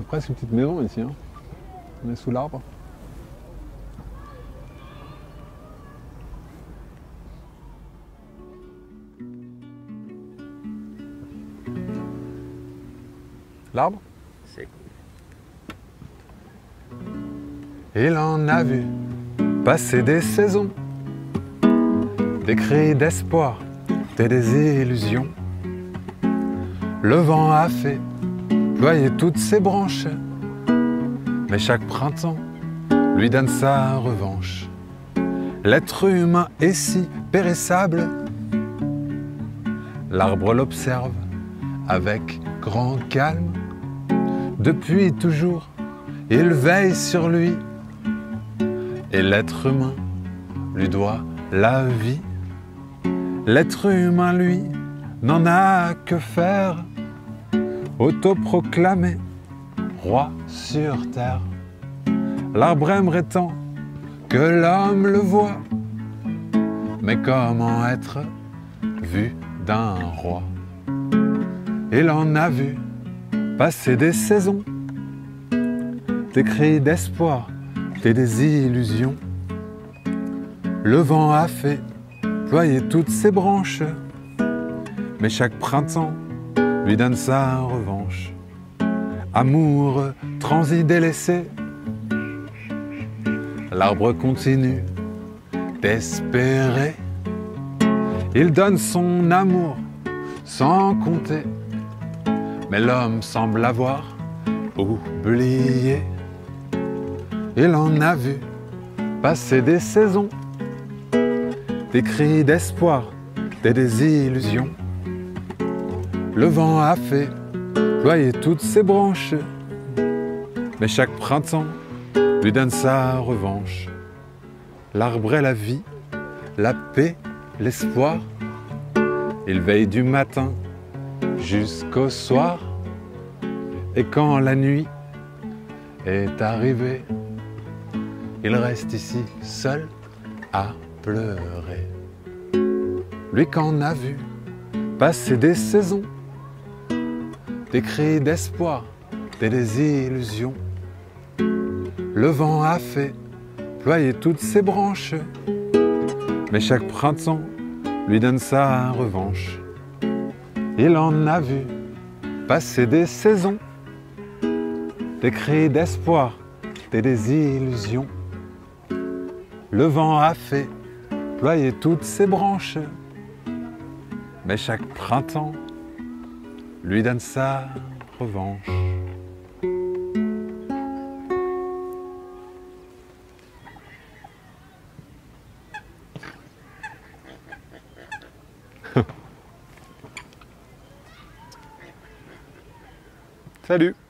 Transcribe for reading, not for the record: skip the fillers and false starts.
C'est presque une petite maison ici, hein. On est sous l'arbre. L'arbre? C'est cool. Il en a vu passer des saisons, des cris d'espoir, des désillusions. Le vent a fait ployer toutes ses branches, mais chaque printemps lui donne sa revanche. L'être humain est si périssable, l'arbre l'observe avec grand calme. Depuis toujours, il veille sur lui, et l'être humain lui doit la vie. L'être humain, lui, n'en a que faire, autoproclamé roi sur terre. L'arbre aimerait tant que l'homme le voie, mais comment être vu d'un roi? Il en a vu passer des saisons, des cris d'espoir, des désillusions. Le vent a fait ployer toutes ses branches, mais chaque printemps lui donne sa revanche. Amour transi délaissé, l'arbre continue d'espérer. Il donne son amour sans compter, mais l'homme semble avoir oublié. Il en a vu passer des saisons, des cris d'espoir, des désillusions. Le vent a fait ployer toutes ses branches, mais chaque printemps lui donne sa revanche. L'arbre est la vie, la paix, l'espoir. Il veille du matin jusqu'au soir. Et quand la nuit est arrivée, il reste ici seul à pleurer. Lui qu'en a vu passer des saisons, des cris d'espoir, des désillusions. Le vent a fait ployer toutes ses branches, mais chaque printemps lui donne sa revanche. Il en a vu passer des saisons, des cris d'espoir, des désillusions. Le vent a fait ployer toutes ses branches, mais chaque printemps lui donne sa revanche. Salut!